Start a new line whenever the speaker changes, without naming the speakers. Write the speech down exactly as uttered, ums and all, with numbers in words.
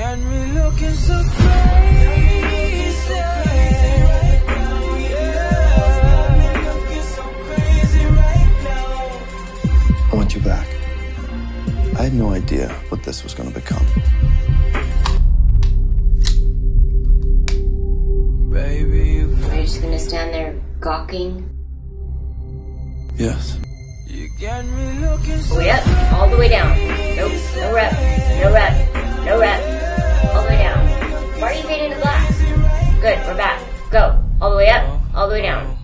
got me looking so crazy right now, yeah. Looking so crazy right now.
I want you back. I had no idea what this was going to become.
Baby,
Are you just gonna stand there gawking?
Yes.
you got me looking so
Way up, all the way down. Nope, no rep, no rep, no rep. All the way down. Why are you fading to black? Good, we're back. Go. All the way up, all the way down.